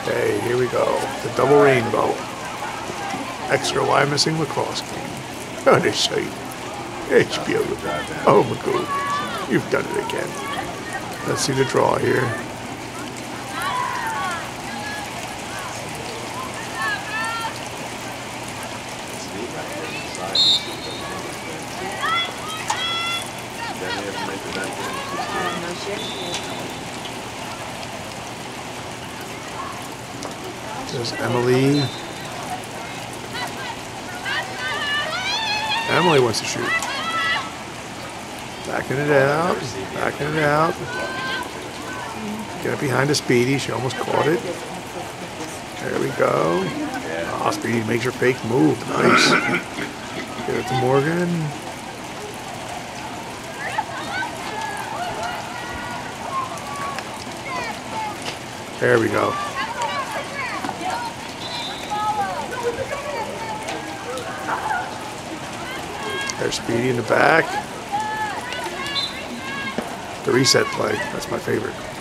Hey, here we go. The double rainbow. Extra why missing lacrosse game. Oh, this site. It's beautiful. Oh my god. You've done it again. Let's see the draw here. There's Emily. Emily wants to shoot. Backing it out. Backing it out. Get it behind the Speedy. She almost caught it. There we go. Ah, Speedy makes her fake move. Nice. Get it to Morgan. There we go. There's Speedy in the back. The reset play. That's my favorite.